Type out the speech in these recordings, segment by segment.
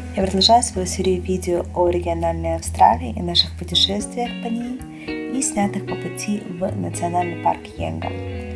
Я продолжаю свою серию видео о региональной Австралии и наших путешествиях по ней и снятых по пути в национальный парк Йенга.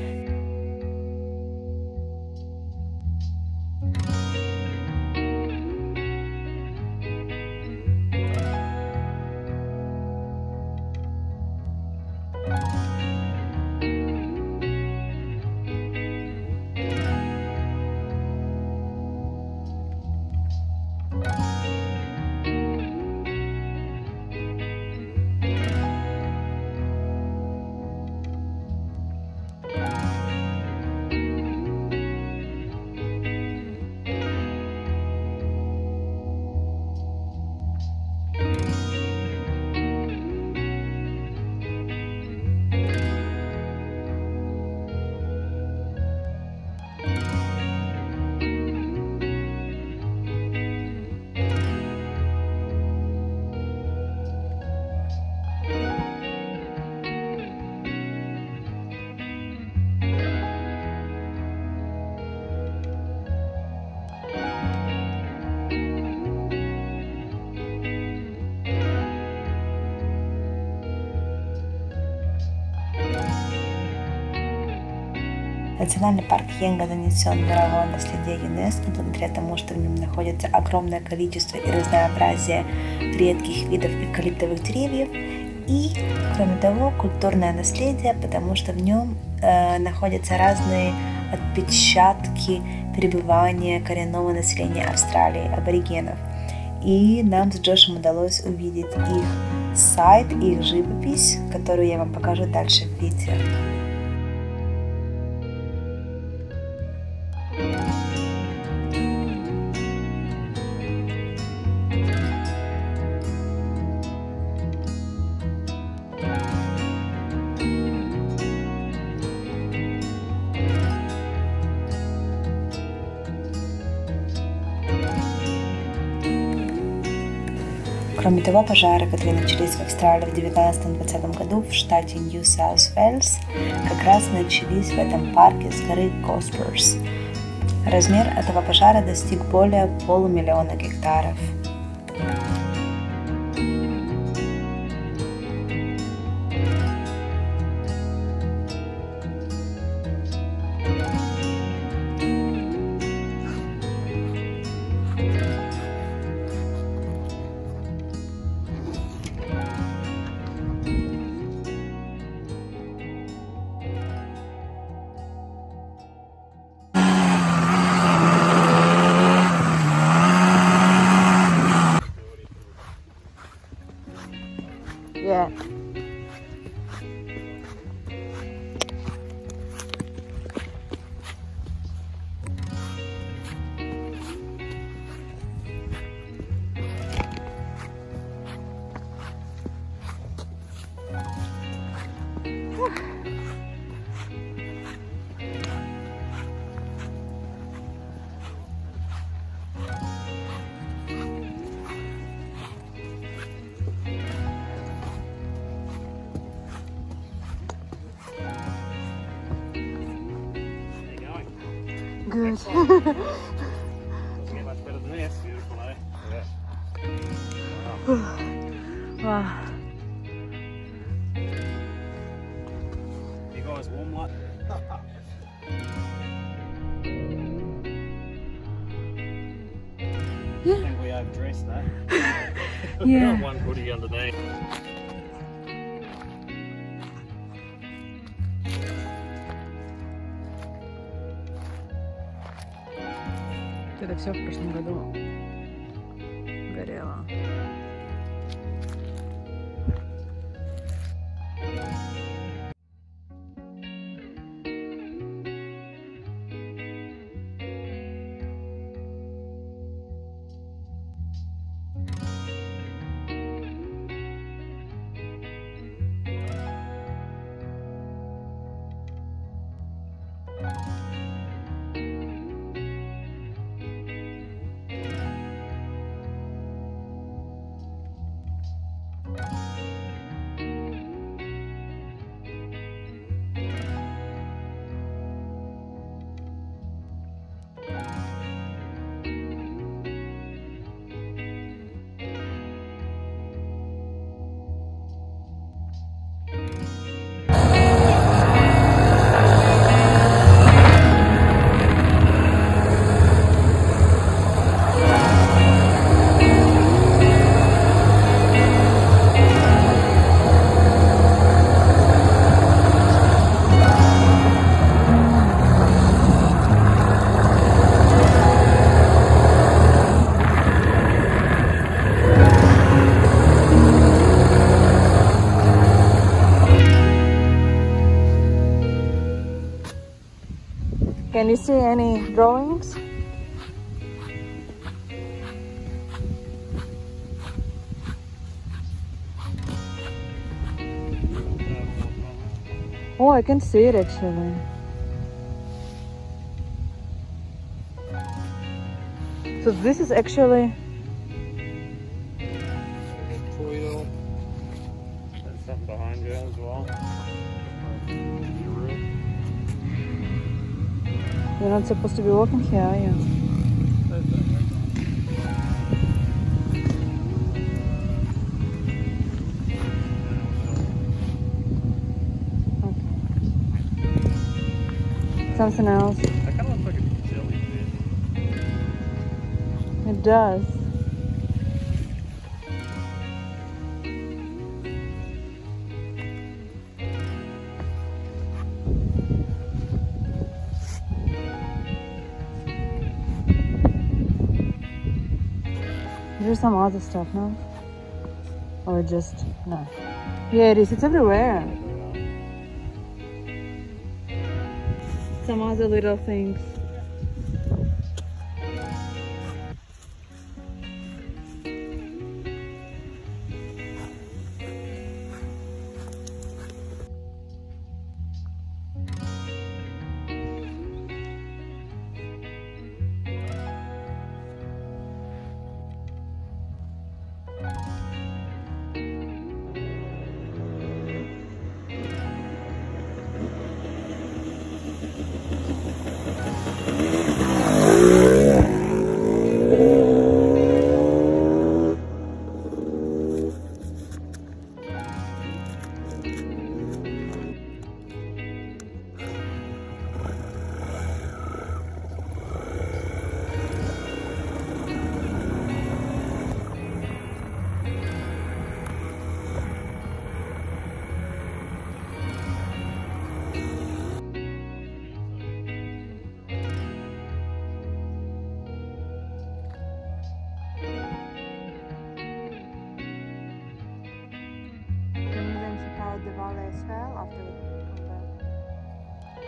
Национальный парк Йенга занесен в мировое наследие ЮНЕСКО благодаря тому, что в нем находится огромное количество и разнообразие редких видов эвкалиптовых деревьев и, кроме того, культурное наследие, потому что в нем находятся разные отпечатки пребывания коренного населения Австралии, аборигенов. И нам с Джошем удалось увидеть их сайт, их живопись, которую я вам покажу дальше в видео. Кроме того, пожары, которые начались в Австралии в 19-20 году в штате Нью-Саус-Уэльс, как раз начались в этом парке с горы Косперс. Размер этого пожара достиг более 500 000 гектаров. Yeah. Good. Get much better than this. Beautiful, eh? Yeah. Wow. You guys warm like? Yeah. I think we overdressed though. Yeah. Got one hoodie underneath. Это все в прошлом году горело. Can you see any drawings? Oh, I can see it actually. So this is actually Toledo. There's something behind you as well. you're not supposed to be walking here, are you? Something else. That kind of looks like a jellyfish. It does. There's some other stuff, no? Or just no? Yeah, it is. It's everywhere. Some other little things. The valley as well after we come back.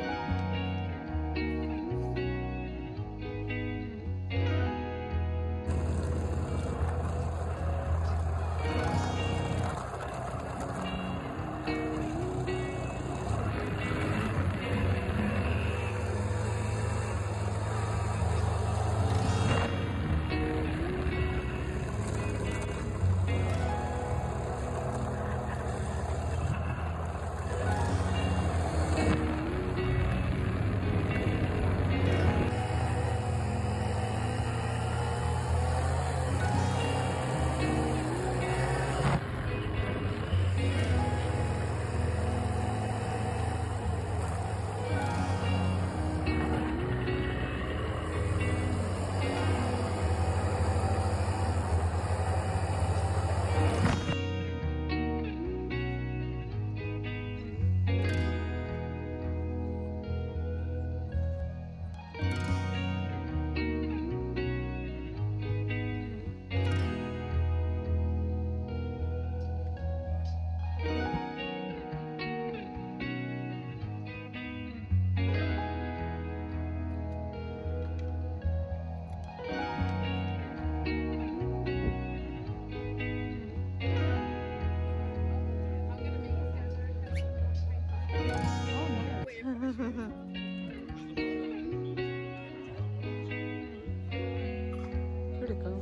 Pretty cool.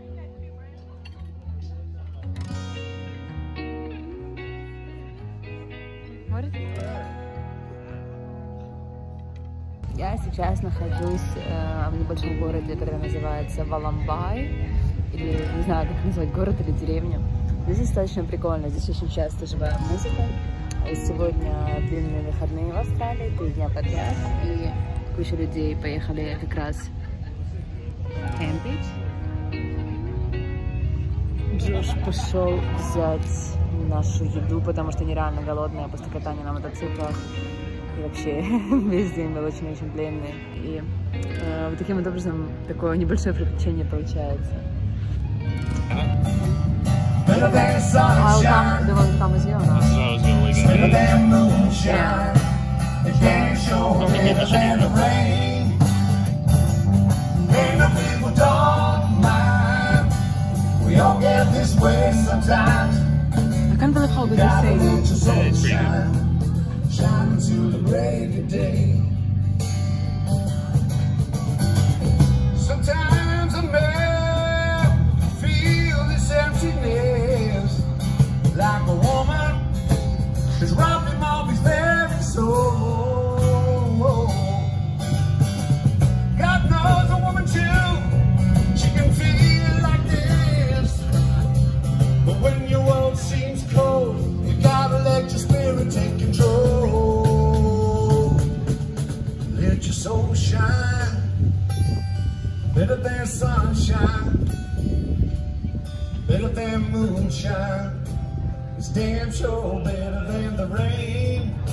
What is it? Я сейчас нахожусь в небольшом городе, который называется Валамбай, или не знаю, как назвать, город или деревню. Здесь достаточно прикольно, здесь очень часто живая музыка. Сегодня длинные выходные в Австралии, 3 дня подряд, и куча людей поехали как раз кемпить. Джош пошел взять нашу еду, потому что нереально голодная после катания на мотоциклах. И вообще весь день был очень-очень длинный. И вот таким вот образом такое небольшое приключение получается. I'll come with you or not? So I was gonna leave it. Yeah. I can't believe how good you sing. Shine to the break of day. Sometimes a man feels this emptiness, like a woman has robbed him of his very soul. God knows a woman too, she can feel like this. But when your world seems cold, you gotta let your spirit take control. Let your soul shine, better than sunshine, better than moonshine. It's damn sure better than the rain.